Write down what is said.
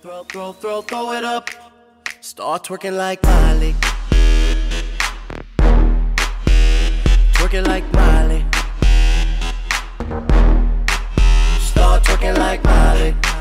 Throw it up. Start twerking like Miley. Twerking like Miley. Start twerking like Miley.